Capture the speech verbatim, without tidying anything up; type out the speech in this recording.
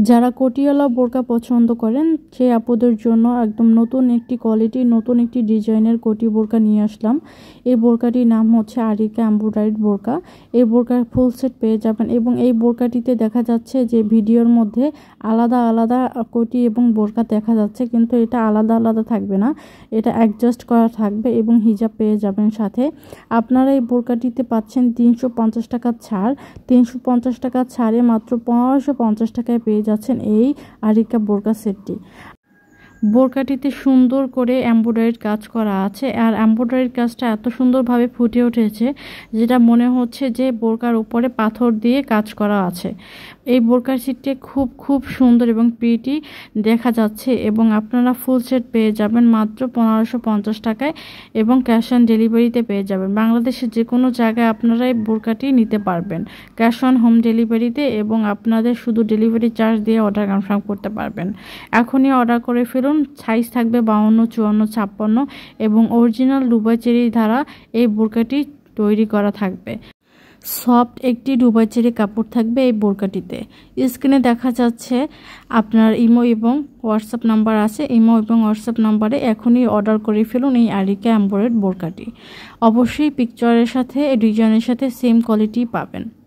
যারা কোটিওয়ালা বোরকা পছন্দ করেন সেই আপুদের জন্য একদম নতুন একটি কোয়ালিটি নতুন একটি ডিজাইনের কোটি বোরকা নিয়ে আসলাম। এই বোরকাটির নাম হচ্ছে আরিকা এমব্রয়ডারি বোরকা। এই বোরকার ফুল সেট পেয়ে যাবেন এবং এই বোরকাটিতে দেখা যাচ্ছে যে ভিডিওর মধ্যে আলাদা আলাদা কোটি এবং বোরকা দেখা যাচ্ছে, কিন্তু এটা আলাদা আলাদা থাকবে না, এটা অ্যাডজাস্ট করা থাকবে এবং হিজাব পেয়ে যাবেন সাথে। আপনারা এই বোরকাটিতে পাচ্ছেন তিনশো পঞ্চাশ টাকা ছাড়। তিনশো পঞ্চাশ টাকা ছাড়ে মাত্র পনেরোশো পঞ্চাশ টাকায় পেয়ে যাচ্ছেন এই আরিকা বোরকা সেটটি। বোরকাটিতে সুন্দর করে এমব্রয়ডারির কাজ করা আছে, আর এমব্রয়ডারির কাজটা এত সুন্দরভাবে ফুটে উঠেছে যেটা মনে হচ্ছে যে বোরকার উপরে পাথর দিয়ে কাজ করা আছে। এই বোরকার সেটটি খুব খুব সুন্দর এবং প্রিটি দেখা যাচ্ছে এবং আপনারা ফুল সেট পেয়ে যাবেন মাত্র পনেরোশো পঞ্চাশ টাকায় এবং ক্যাশ অন ডেলিভারিতে পেয়ে যাবেন। বাংলাদেশের যে কোনো জায়গায় আপনারা এই বোরকাটি নিতে পারবেন ক্যাশ অন হোম ডেলিভারিতে, এবং আপনাদের শুধু ডেলিভারি চার্জ দিয়ে অর্ডার কনফার্ম করতে পারবেন। এখনই অর্ডার করে ফেলুন। সাইজ থাকবে বাউন্ন, চুয়ান্ন, ছাপ্পান্ন এবং অরিজিনাল দুবাই চেরি দ্বারা এই বোরকাটি তৈরি করা থাকবে। সফট একটি দুবাই চেরি কাপড় থাকবে এই বোরকাটিতে। স্ক্রিনে দেখা যাচ্ছে আপনার ইমো এবং হোয়াটসঅ্যাপ নাম্বার আছে। ইমো এবং হোয়াটসঅ্যাপ নাম্বারে এখনই অর্ডার করে ফেলুন এই আরিকা এমব্রয়ডারি বোরকাটি। অবশ্যই পিকচারের সাথে ডিজাইনের সাথে সেম কোয়ালিটি পাবেন।